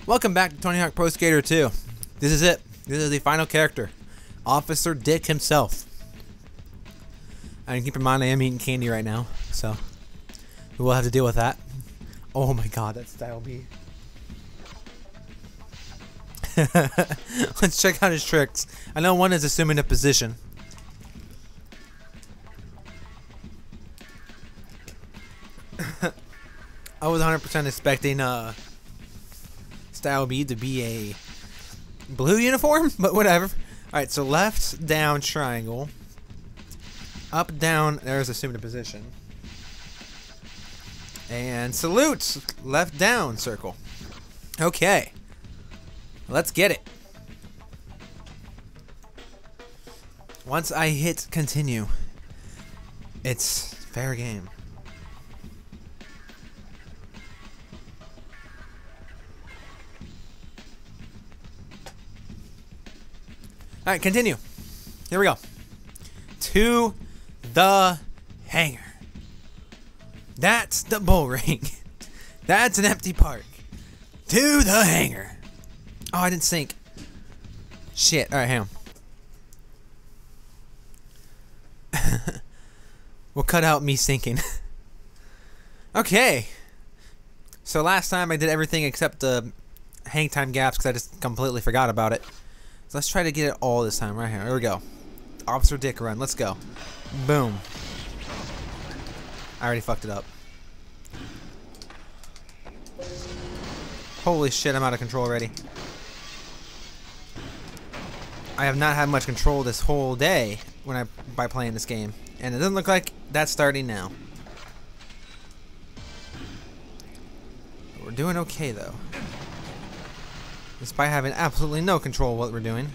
Welcome back to Tony Hawk Pro Skater 2. This is it. This is the final character. Officer Dick himself. And keep in mind I am eating candy right now, so we will have to deal with that. Oh my god, that style B. Let's check out his tricks. I know one is assuming a position. I was 100% expecting style B to be a blue uniform, but whatever. Alright, so left, down, triangle. Up, down, there's assumed a position. And salute, left, down, circle. Okay. Let's get it. Once I hit continue, it's fair game. Alright, continue. Here we go. To the hangar. That's the bull ring. That's an empty park. To the hangar. Oh, I didn't sink. Shit. Alright, hang on. We'll cut out me sinking. Okay. So last time I did everything except the hang time gaps because I just completely forgot about it. So let's try to get it all this time. Right here. Here we go. Officer Dick run. Let's go. Boom. I already fucked it up. Holy shit, I'm out of control already. I have not had much control this whole day by playing this game. And it doesn't look like that's starting now. We're doing okay though. Despite having absolutely no control of what we're doing.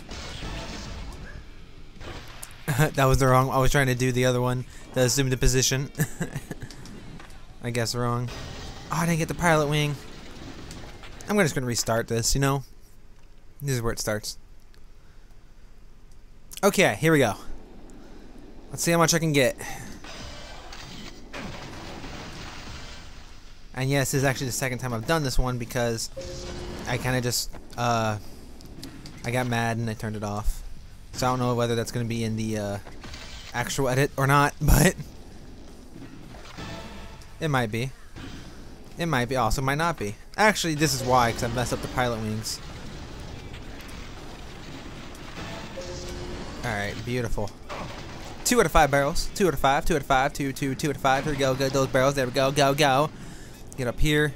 That was the wrong. I was trying to do the other one that assumed the position. I guess wrong. Oh, I didn't get the pilot wing. I'm just gonna restart this, you know? This is where it starts. Okay, here we go. Let's see how much I can get. And yes, this is actually the second time I've done this one because I kind of just, I got mad and I turned it off. So I don't know whether that's going to be in the actual edit or not, but it might be. It might be, also might not be. Actually, this is why, because I messed up the pilot wings. Alright, beautiful. 2 out of 5 barrels. 2 out of 5, 2 out of 5, 2 out of 5. Here we go, get those barrels. There we go, go, go. Get up here.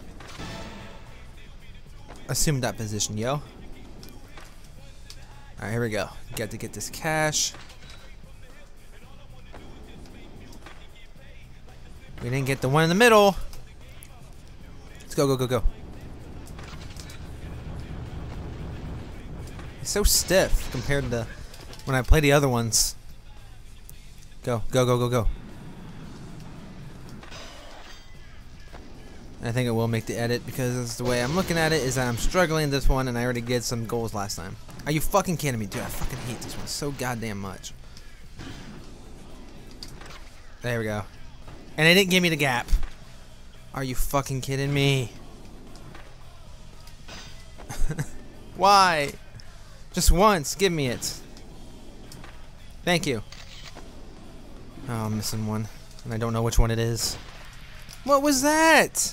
Assume that position, yo. Alright, here we go. Got to get this cash. We didn't get the one in the middle. Let's go, go, go, go. It's so stiff compared to when I play the other ones. Go, go, go, go, go. I think it will make the edit because the way I'm looking at it is that I'm struggling this one and I already did some goals last time. Are you fucking kidding me, dude? I fucking hate this one so goddamn much. There we go. And it didn't give me the gap. Are you fucking kidding me? Why? Just once, give me it. Thank you. Oh, I'm missing one. And I don't know which one it is. What was that?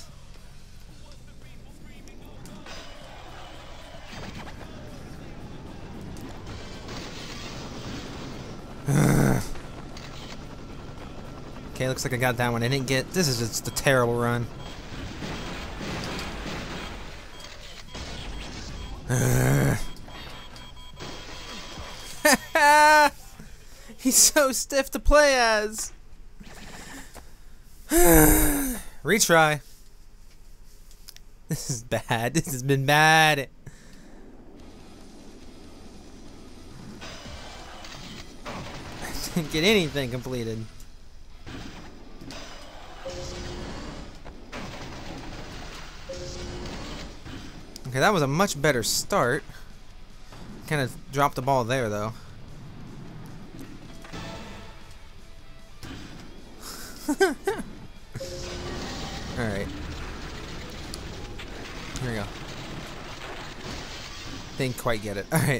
Okay, looks like I got that one. I didn't get. This is just a terrible run. He's so stiff to play as. Retry. This is bad. This has been bad. I didn't get anything completed. Okay, that was a much better start. Kind of dropped the ball there, though. Alright. Here we go. Didn't quite get it. Alright.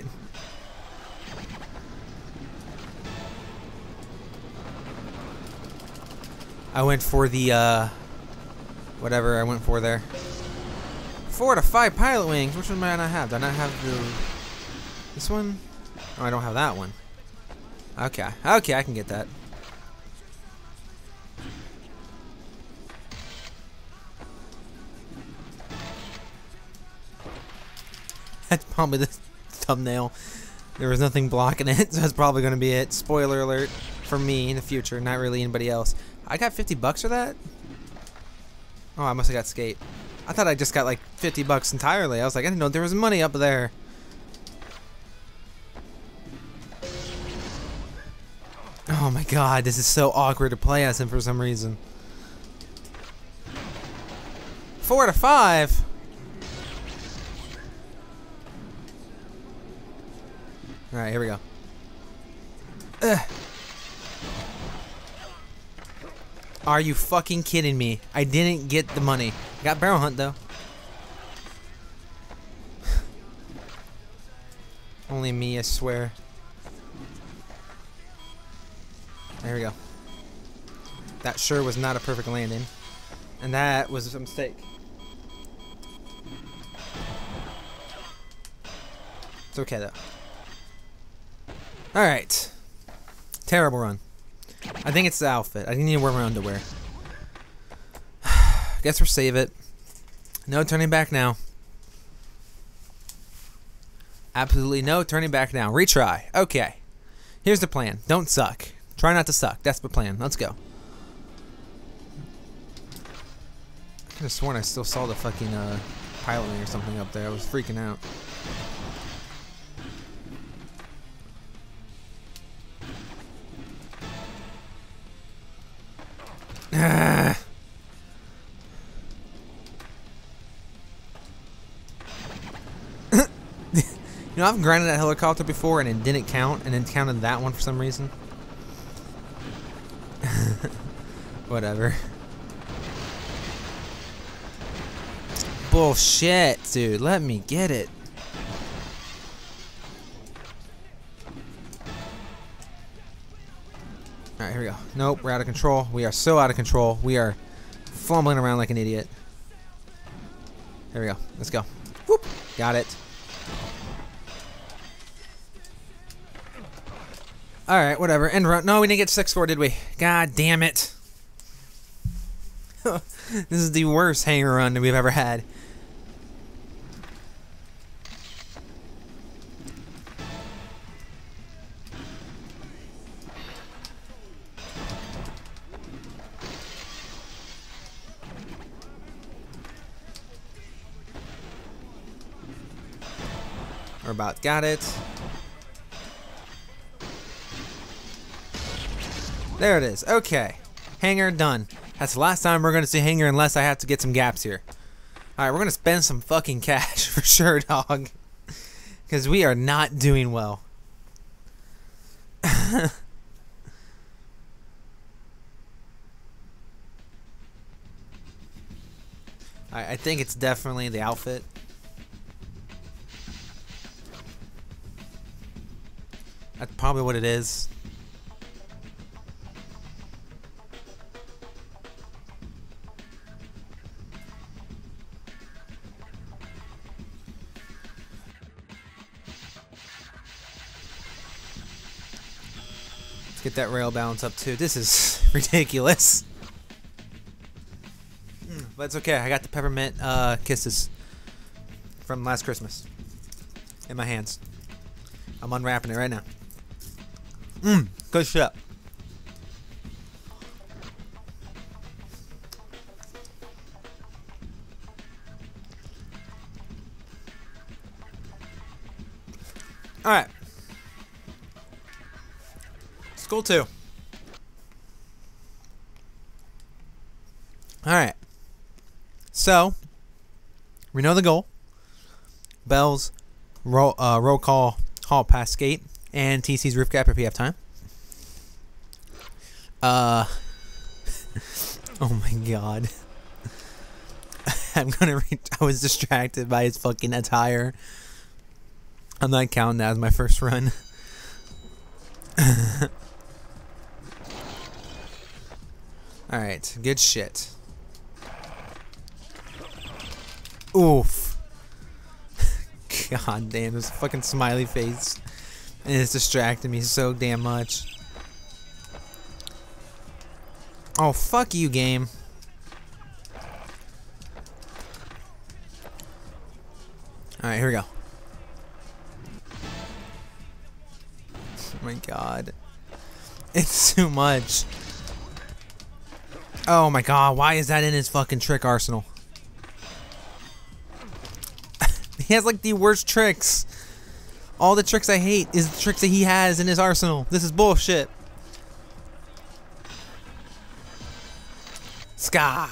I went for the, whatever I went for there. 4 to 5 pilot wings. Which one might I not have? Do I not have this one? Oh, I don't have that one. Okay. Okay, I can get that. That's probably the thumbnail. There was nothing blocking it, so that's probably going to be it. Spoiler alert for me in the future, not really anybody else. I got $50 for that? Oh, I must have got skate. I thought I just got like $50 entirely. I was like, I didn't know there was money up there. Oh my god, this is so awkward to play as him for some reason. 4 to 5? Alright, here we go. Ugh. Are you fucking kidding me? I didn't get the money. I got barrel hunt though. Only me, I swear. There we go. That sure was not a perfect landing. And that was a mistake. It's okay though. Alright. Terrible run. I think it's the outfit. I need to wear my underwear. Guess we'll save it. No turning back now. Absolutely no turning back now. Retry. Okay. Here's the plan. Don't suck. Try not to suck. That's the plan. Let's go. I could have sworn I still saw the fucking pilot wing or something up there. I was freaking out. You know, I've grinded that helicopter before and it didn't count, and then counted that one for some reason. Whatever. Bullshit, dude. Let me get it. Alright, here we go. Nope, we're out of control. We are so out of control. We are fumbling around like an idiot. Here we go. Let's go. Whoop. Got it. Alright, whatever. End run. No, we didn't get 6 score, did we? God damn it. This is the worst hanger run that we've ever had. We're about got it. There it is. Okay. Hanger done. That's the last time we're going to see hanger unless I have to get some gaps here. Alright, we're going to spend some fucking cash for sure, dog. Because we are not doing well. I think it's definitely the outfit. That's probably what it is. Let's get that rail balance up too. This is ridiculous. But it's okay. I got the peppermint kisses from last Christmas in my hands. I'm unwrapping it right now. Good shit. Alright. School 2. Alright. So, we know the goal. Bells, roll call, hall pass skate, and TC's roof gap if you have time. Oh my god. I was distracted by his fucking attire. I'm not counting that as my first run. Alright, good shit. Oof. God damn, this fucking smiley face. And it's distracting me so damn much. Oh, fuck you, game. Alright, here we go. Oh my god. It's too much. Oh my god, why is that in his fucking trick arsenal? He has like the worst tricks. All the tricks I hate is the tricks that he has in his arsenal. This is bullshit. Ska.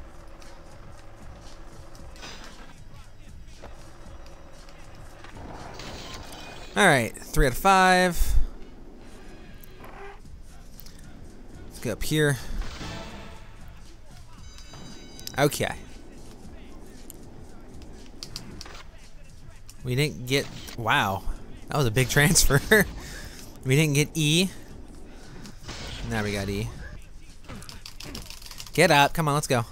Alright, 3 out of 5. Let's go up here. Okay. We didn't get... Wow. That was a big transfer. We didn't get E. Now we got E. Get up. Come on, let's go.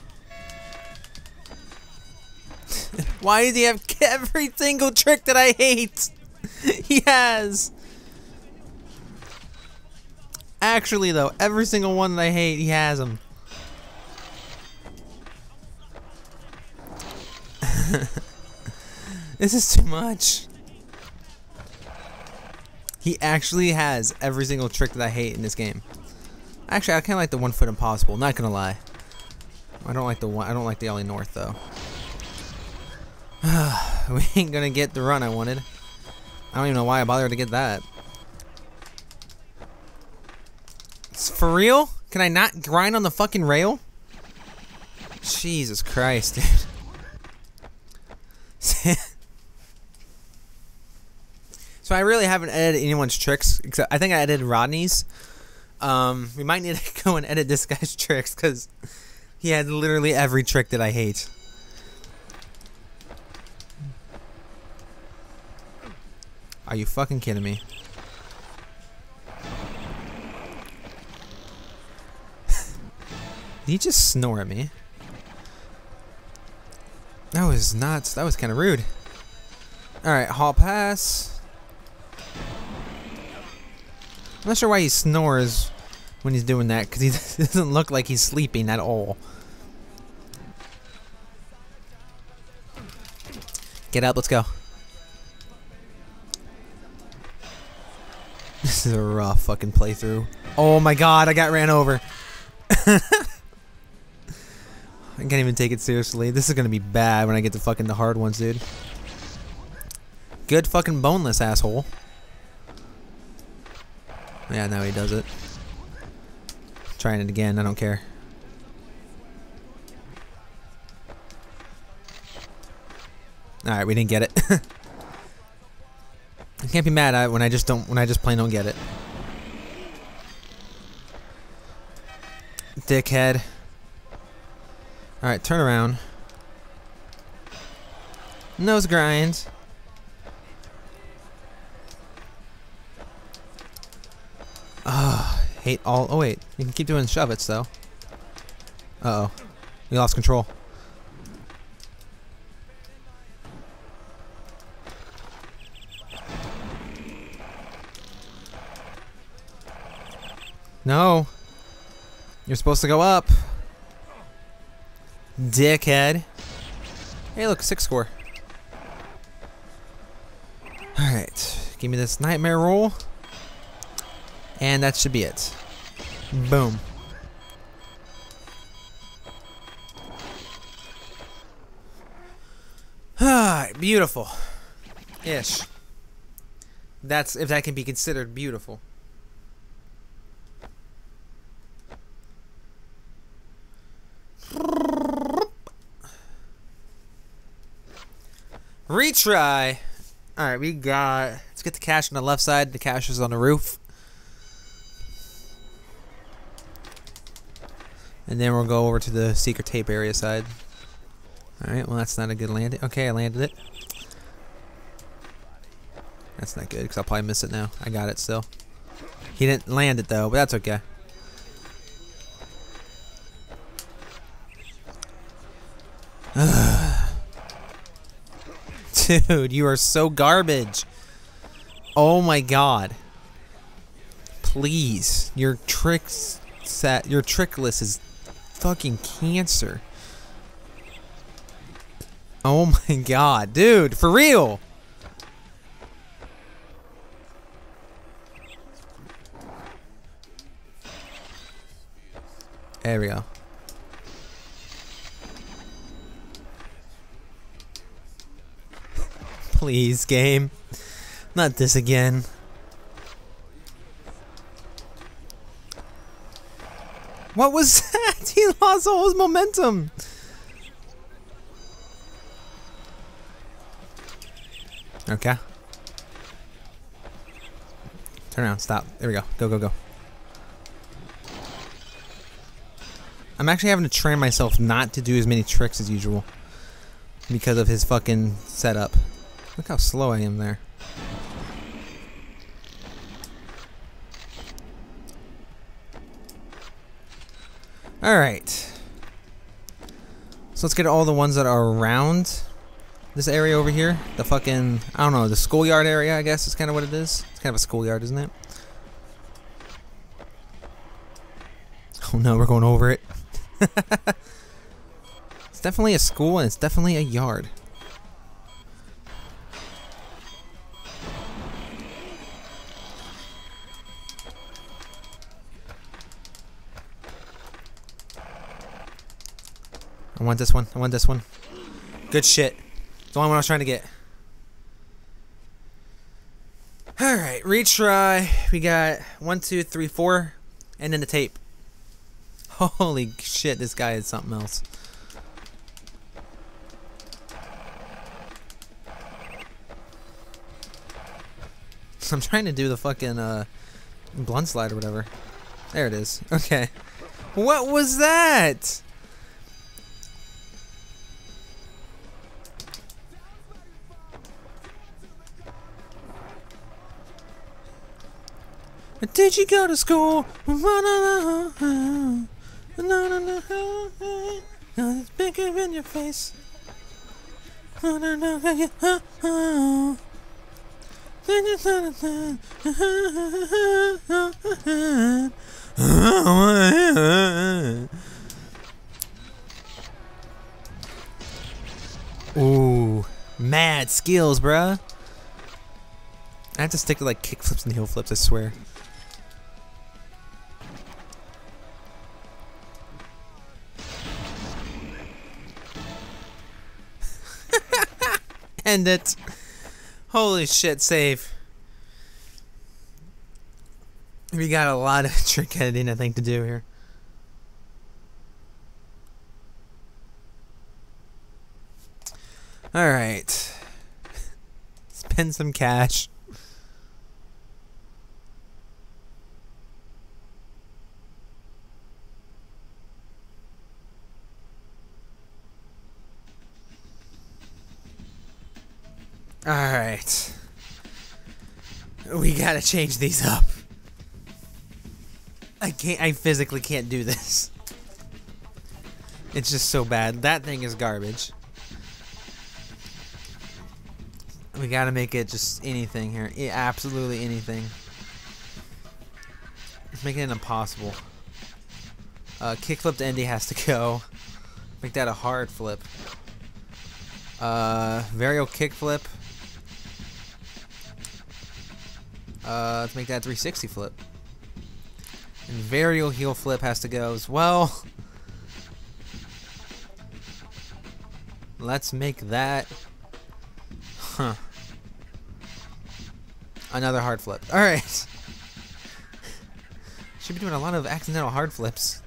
Why does he have every single trick that I hate? He has. Actually, though, every single one that I hate, he has them. This is too much. He actually has every single trick that I hate in this game. Actually, I kind of like the 1 foot impossible. Not gonna lie. I don't like the one. I don't like the Ollie North though. We ain't gonna get the run I wanted. I don't even know why I bothered to get that. It's for real? Can I not grind on the fucking rail? Jesus Christ, dude. So I really haven't edited anyone's tricks, except I think I edited Rodney's. We might need to go and edit this guy's tricks, because he had literally every trick that I hate. Are you fucking kidding me? Did he just snore at me? That was nuts. That was kind of rude. Alright, hall pass. I'm not sure why he snores when he's doing that, because he doesn't look like he's sleeping at all. Get up, let's go. This is a rough fucking playthrough. Oh my god, I got ran over. I can't even take it seriously. This is gonna be bad when I get to fucking the hard ones, dude. Good fucking boneless, asshole. Yeah, now he does it. Trying it again, I don't care. Alright, we didn't get it. I can't be mad at it when I just plain don't get it. Dickhead. Alright, turn around. Nose grind. Hate all. Oh wait, you can keep doing shove-its though. Uh oh, we lost control. No, you're supposed to go up. Dickhead. Hey, look, 6 score. All right, give me this nightmare roll. And that should be it. Boom. Beautiful. Ish. That's if that can be considered beautiful. Retry. Alright, we got... Let's get the cache on the left side. The cache is on the roof. And then we'll go over to the secret tape area side. Alright, well that's not a good landing. Okay, I landed it. That's not good, because I'll probably miss it now. I got it still. He didn't land it, though, but that's okay. Dude, you are so garbage. Oh my god. Please. Your trick list is fucking cancer. Oh my god. Dude, for real. There we go. Please, game. Not this again. What was that? He lost all his momentum. Okay. Turn around. Stop. There we go. Go, go, go. I'm actually having to train myself not to do as many tricks as usual because of his fucking setup. Look how slow I am there. Alright. So let's get all the ones that are around this area over here. The fucking, I don't know, the schoolyard area, I guess is kind of what it is. It's kind of a schoolyard, isn't it? Oh no, we're going over it. It's definitely a school and it's definitely a yard. I want this one. I want this one. Good shit. It's the only one I was trying to get. Alright, retry. We got 1, 2, 3, 4. And then the tape. Holy shit, this guy is something else. I'm trying to do the fucking blunt slide or whatever. There it is. Okay. What was that? Did you go to school? It's bigger in your face. Ooh, mad skills, bruh. I have to stick to like kick flips and heel flips, I swear. End it. Holy shit, save. We got a lot of trick editing, I think, to do here. Alright. Spend some cash. Alright. We gotta change these up. I physically can't do this. It's just so bad. That thing is garbage. We gotta make it just anything here. Absolutely anything. Let's make it an impossible. Kickflip to Indy has to go. Make that a hard flip. Varial kickflip. Let's make that 360 flip. And varial heel flip has to go as well. Let's make that. Huh. Another hard flip. Alright. Should be doing a lot of accidental hard flips.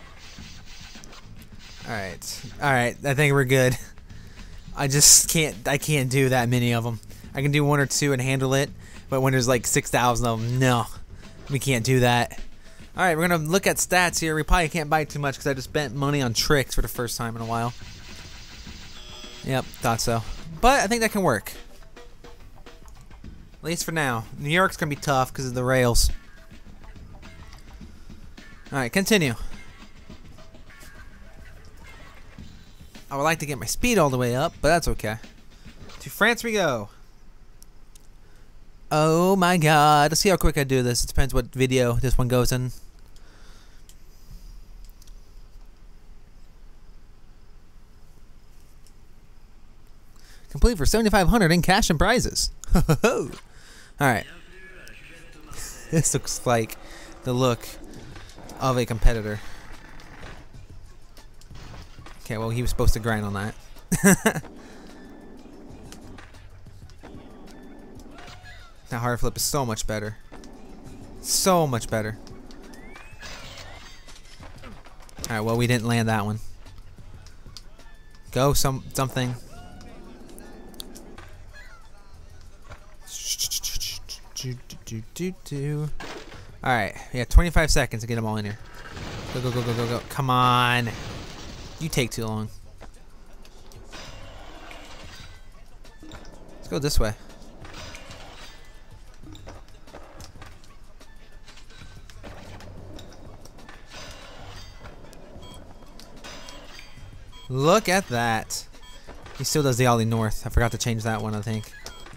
Alright. Alright, I think we're good. I can't do that many of them. I can do 1 or 2 and handle it, but when there's like 6,000 of them, no. We can't do that. Alright, we're gonna look at stats here. We probably can't buy too much because I just spent money on tricks for the first time in a while. Yep, thought so. But I think that can work. At least for now. New York's gonna be tough because of the rails. Alright, continue. I would like to get my speed all the way up, but that's okay. To France we go. Oh my god. Let's see how quick I do this. It depends what video this one goes in. Complete for $7,500 in cash and prizes. Alright. This looks like the look of a competitor. Okay, well, he was supposed to grind on that. That hard flip is so much better. So much better. Alright, well, we didn't land that one. Go something. Alright, yeah, 25 seconds to get them all in here. Go, go, go, go, go, go. Come on. You take too long. Let's go this way. Look at that. He still does the ollie north. I forgot to change that one, I think.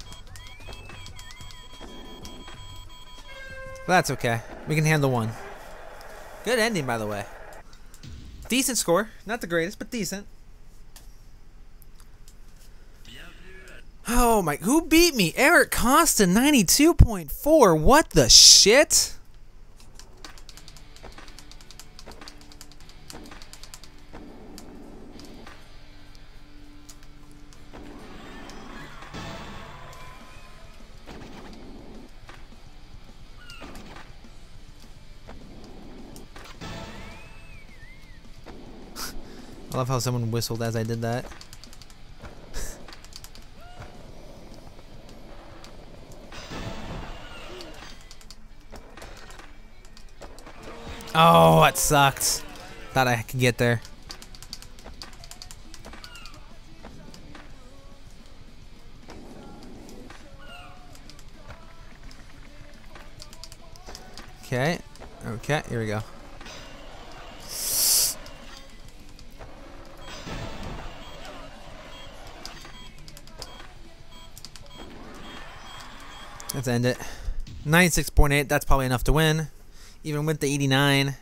But that's okay. We can handle one. Good ending, by the way. Decent score. Not the greatest, but decent. Oh my... Who beat me? Eric Costa, 92.4. What the shit? I love how someone whistled as I did that. Oh, that sucked. Thought I could get there. Okay. Okay, here we go. Let's end it. 96.8, that's probably enough to win. Even with the 89.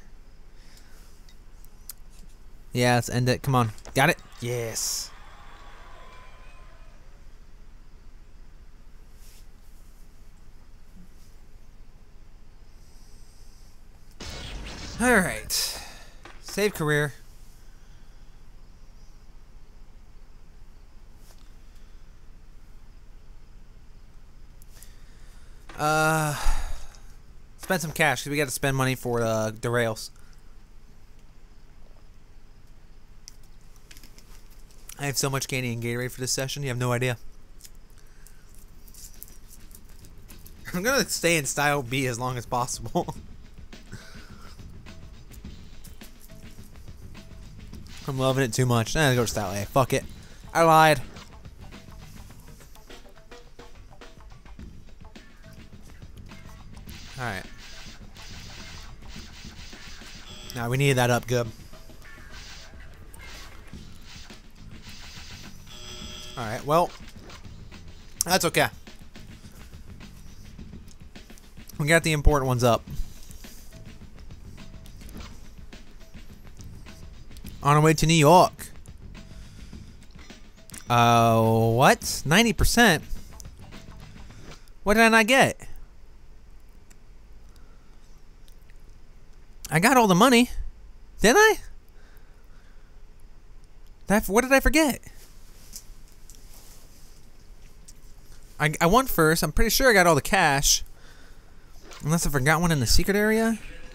Yeah, let's end it. Come on. Got it? Yes. Alright. Save career. Spend some cash because we got to spend money for the rails. I have so much candy and Gatorade for this session, you have no idea. I'm gonna stay in style B as long as possible. I'm loving it too much. Nah, go to style A. Fuck it. I lied. Alright. Now we needed that up good. Alright, well, that's okay. We got the important ones up. On our way to New York. What? 90%? What did I not get? I got all the money. Didn't I? What did I forget? I won first. I'm pretty sure I got all the cash. Unless I forgot one in the secret area.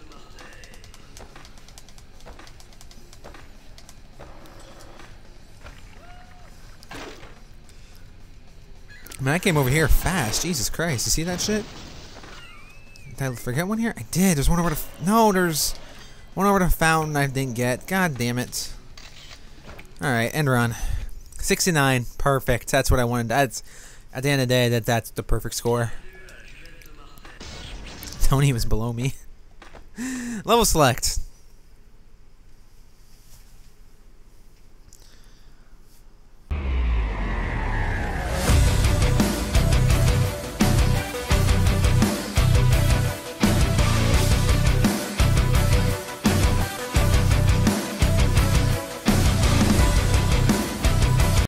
I mean, I came over here fast. Jesus Christ. You see that shit? Did I forget one here? I did. There's one over the... No, there's one over the fountain I didn't get. God damn it. Alright, end run. 69. Perfect. That's what I wanted. That's... At the end of the day, that's the perfect score. Tony was below me. Level select.